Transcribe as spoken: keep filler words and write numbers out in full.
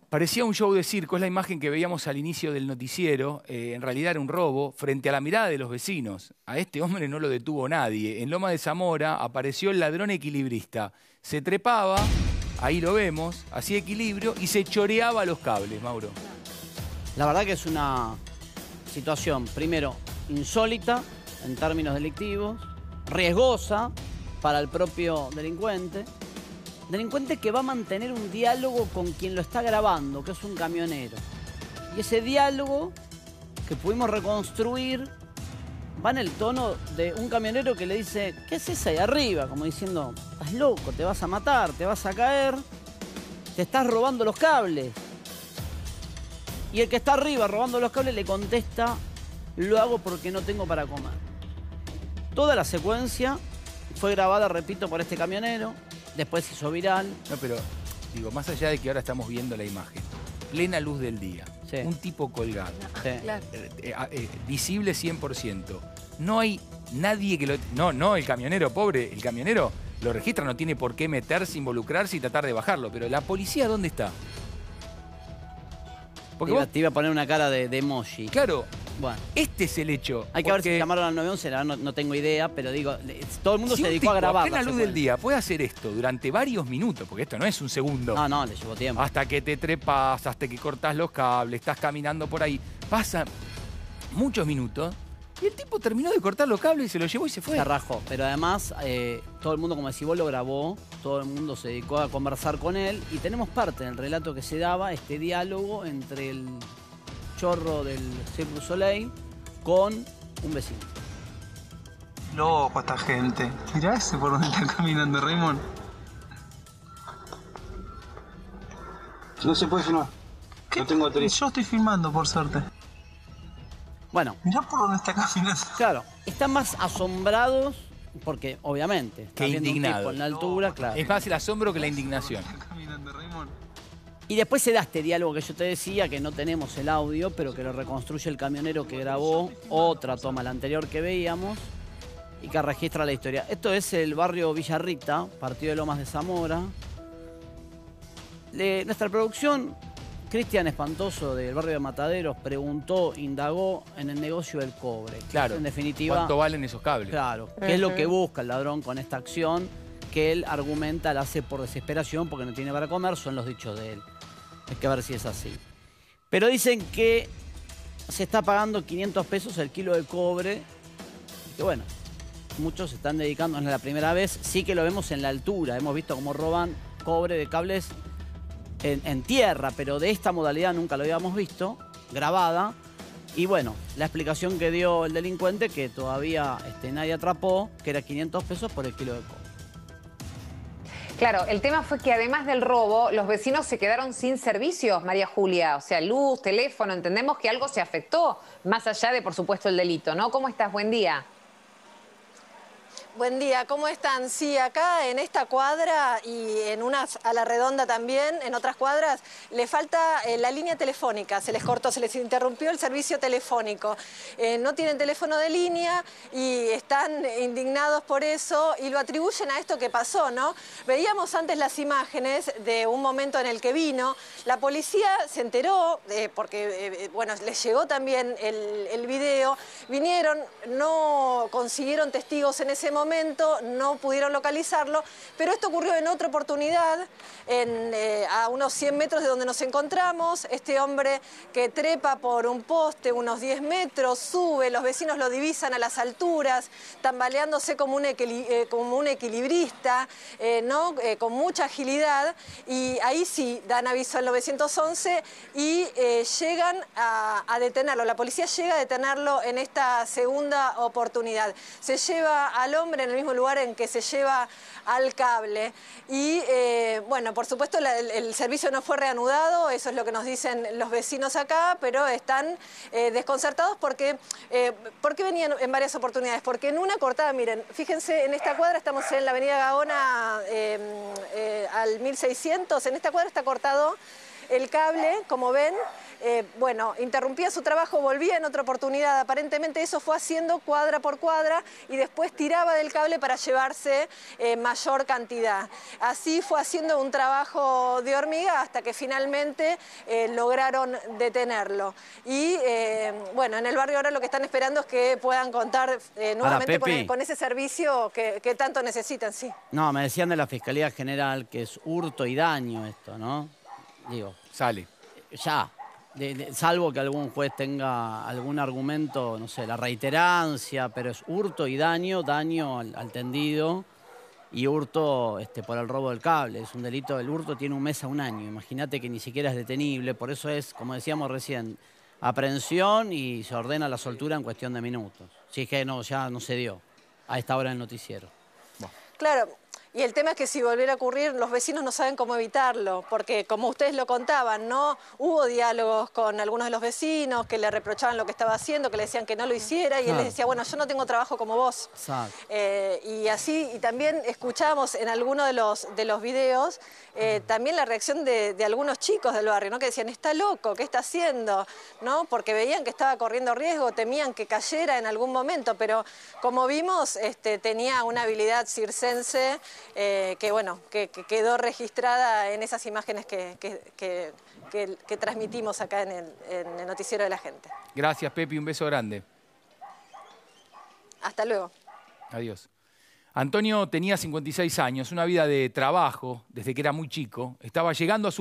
Parecía un show de circo, es la imagen que veíamos al inicio del noticiero. Eh, en realidad era un robo frente a la mirada de los vecinos. A este hombre no lo detuvo nadie. En Loma de Zamora apareció el ladrón equilibrista. Se trepaba, ahí lo vemos, hacía equilibrio y se choreaba los cables, Mauro. La verdad que es una situación, primero, insólita en términos delictivos, riesgosa para el propio delincuente. Delincuente que va a mantener un diálogo con quien lo está grabando, que es un camionero. Y ese diálogo que pudimos reconstruir va en el tono de un camionero que le dice: ¿qué haces ahí arriba? Como diciendo: estás loco, te vas a matar, te vas a caer, te estás robando los cables. Y el que está arriba robando los cables le contesta: lo hago porque no tengo para comer. Toda la secuencia fue grabada, repito, por este camionero. Después se hizo viral. No, pero digo, más allá de que ahora estamos viendo la imagen, plena luz del día, sí. Un tipo colgado, sí. eh, eh, eh, visible cien por ciento. No hay nadie que lo... No, no, el camionero, pobre, el camionero lo registra, no tiene por qué meterse, involucrarse y tratar de bajarlo. Pero la policía, ¿dónde está? Porque te, iba, vos... te iba a poner una cara de, de emoji. Claro. Bueno, este es el hecho. Hay que ver si llamaron al nueve once, no, no tengo idea, pero digo, todo el mundo si se dedicó a grabar. Si un tipo a plena luz del día puede hacer esto durante varios minutos, porque esto no es un segundo. No, no, le llevó tiempo. Hasta que te trepas, hasta que cortás los cables, estás caminando por ahí. Pasan muchos minutos y el tipo terminó de cortar los cables y se lo llevó y se fue. Se rajó, pero además eh, todo el mundo, como decís vos, lo grabó, todo el mundo se dedicó a conversar con él y tenemos parte en el relato que se daba, este diálogo entre el chorro del Cirque du Soleil con un vecino. Loco esta gente. Mirá ese por donde está caminando, Raymond. No se puede filmar. ¿Qué? No tengo autorización. Yo estoy filmando, por suerte. Bueno. Mirá por dónde está caminando. Claro, están más asombrados porque, obviamente, está viendo un tipo en la altura, no, claro. Es más el asombro que la indignación. Está caminando, Raymond. Y después se da este diálogo que yo te decía, que no tenemos el audio, pero que lo reconstruye el camionero que grabó otra toma, la anterior que veíamos, y que registra la historia. Esto es el barrio Villarrita, partido de Lomas de Zamora. De nuestra producción, Cristian Espantoso, del barrio de Mataderos, preguntó, indagó en el negocio del cobre. Claro, en definitiva, ¿cuánto valen esos cables? Claro, qué es lo que busca el ladrón con esta acción, que él argumenta, la hace por desesperación, porque no tiene para comer, son los dichos de él. Hay que ver si es así. Pero dicen que se está pagando quinientos pesos el kilo de cobre. Y que bueno, muchos se están dedicando, no es la primera vez. Sí que lo vemos en la altura. Hemos visto cómo roban cobre de cables en, en tierra, pero de esta modalidad nunca lo habíamos visto, grabada. Y bueno, la explicación que dio el delincuente, que todavía este, nadie atrapó, que era quinientos pesos por el kilo de cobre. Claro, el tema fue que además del robo, los vecinos se quedaron sin servicios, María Julia. O sea, luz, teléfono, entendemos que algo se afectó, más allá de, por supuesto, el delito, ¿no? ¿Cómo estás? Buen día. Buen día, ¿cómo están? Sí, acá en esta cuadra y en unas a la redonda también, en otras cuadras, le falta eh, la línea telefónica, se les cortó, se les interrumpió el servicio telefónico. Eh, no tienen teléfono de línea y están indignados por eso y lo atribuyen a esto que pasó, ¿no? Veíamos antes las imágenes de un momento en el que vino, la policía se enteró, eh, porque, eh, bueno, les llegó también el, el video, vinieron, no consiguieron testigos en ese momento, no pudieron localizarlo, pero esto ocurrió en otra oportunidad, en, eh, a unos cien metros de donde nos encontramos. Este hombre que trepa por un poste unos diez metros, sube, los vecinos lo divisan a las alturas, tambaleándose como un, equili eh, como un equilibrista, eh, ¿no? eh, con mucha agilidad, y ahí sí dan aviso al nueve once y eh, llegan a, a detenerlo. La policía llega a detenerlo en esta segunda oportunidad. Se lleva al hombre en el mismo lugar en que se lleva al cable y eh, bueno, por supuesto la, el, el servicio no fue reanudado, eso es lo que nos dicen los vecinos acá, pero están eh, desconcertados porque, eh, porque venían en varias oportunidades, porque en una cortada, miren, fíjense, en esta cuadra estamos en la avenida Gaona eh, eh, al mil seiscientos, en esta cuadra está cortado el cable, como ven, eh, bueno, interrumpía su trabajo, volvía en otra oportunidad. Aparentemente eso fue haciendo cuadra por cuadra y después tiraba del cable para llevarse eh, mayor cantidad. Así fue haciendo un trabajo de hormiga hasta que finalmente eh, lograron detenerlo. Y eh, bueno, en el barrio ahora lo que están esperando es que puedan contar eh, nuevamente con, el, con ese servicio que, que tanto necesitan, sí. No, me decían de la Fiscalía General que es hurto y daño esto, ¿no? Digo, Sale. ya, de, de, salvo que algún juez tenga algún argumento, no sé, la reiterancia, pero es hurto y daño, daño al, al tendido y hurto este, por el robo del cable. Es un delito, el hurto tiene un mes a un año, imagínate que ni siquiera es detenible, por eso es, como decíamos recién, aprehensión y se ordena la soltura en cuestión de minutos. Si es que no, ya no se dio a esta hora del noticiero. Bueno. Claro. Y el tema es que si volviera a ocurrir, los vecinos no saben cómo evitarlo, porque como ustedes lo contaban, ¿no? Hubo diálogos con algunos de los vecinos que le reprochaban lo que estaba haciendo, que le decían que no lo hiciera, y claro. Él les decía, bueno, yo no tengo trabajo como vos. Eh, y así, y también escuchamos en algunos de los, de los videos, eh, también la reacción de, de algunos chicos del barrio, ¿no? Que decían, está loco, ¿qué está haciendo? ¿No? Porque veían que estaba corriendo riesgo, temían que cayera en algún momento, pero como vimos, este, tenía una habilidad circense. Eh, que bueno, que, que quedó registrada en esas imágenes que, que, que, que, que transmitimos acá en el, en el noticiero de la gente. Gracias, Pepi, un beso grande. Hasta luego. Adiós. Antonio tenía cincuenta y seis años, una vida de trabajo desde que era muy chico, estaba llegando a su